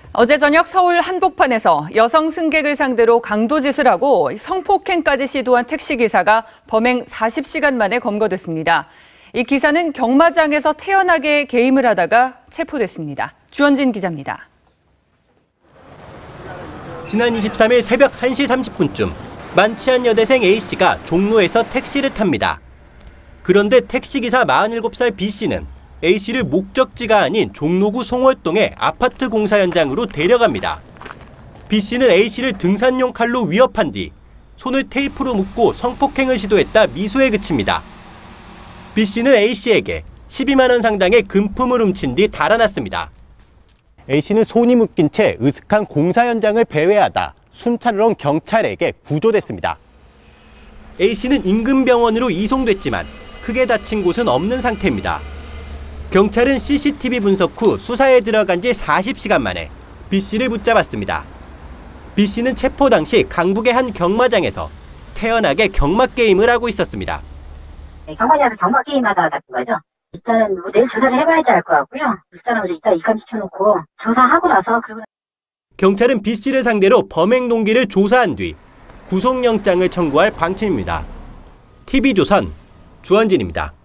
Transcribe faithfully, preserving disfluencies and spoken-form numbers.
어제 저녁 서울 한복판에서 여성 승객을 상대로 강도짓을 하고 성폭행까지 시도한 택시기사가 범행 사십 시간 만에 검거됐습니다. 이 기사는 경마장에서 태연하게 게임을 하다가 체포됐습니다. 주원진 기자입니다. 지난 이십삼 일 새벽 한 시 삼십 분쯤 만취한 여대생 A씨가 종로에서 택시를 탑니다. 그런데 택시기사 마흔일곱 살 B씨는 A씨를 목적지가 아닌 종로구 송월동의 아파트 공사 현장으로 데려갑니다. B씨는 A씨를 등산용 칼로 위협한 뒤 손을 테이프로 묶고 성폭행을 시도했다 미수에 그칩니다. B씨는 A씨에게 십이만 원 상당의 금품을 훔친 뒤 달아났습니다. A씨는 손이 묶인 채 으슥한 공사 현장을 배회하다 순찰을 온 경찰에게 구조됐습니다. A씨는 인근 병원으로 이송됐지만 크게 다친 곳은 없는 상태입니다. 경찰은 씨씨티비 분석 후 수사에 들어간 지 사십 시간 만에 B씨를 붙잡았습니다. B씨는 체포 당시 강북의 한 경마장에서 태연하게 경마 게임을 하고 있었습니다. 경마장에서 경마 게임하다가 잡힌 거죠. 일단은 뭐 내일 조사를 해봐야지 알 것 같고요. 일단은 이따 입감 시켜놓고 조사하고 나서 그러고. 경찰은 B씨를 상대로 범행 동기를 조사한 뒤 구속영장을 청구할 방침입니다. 티비조선 주원진입니다.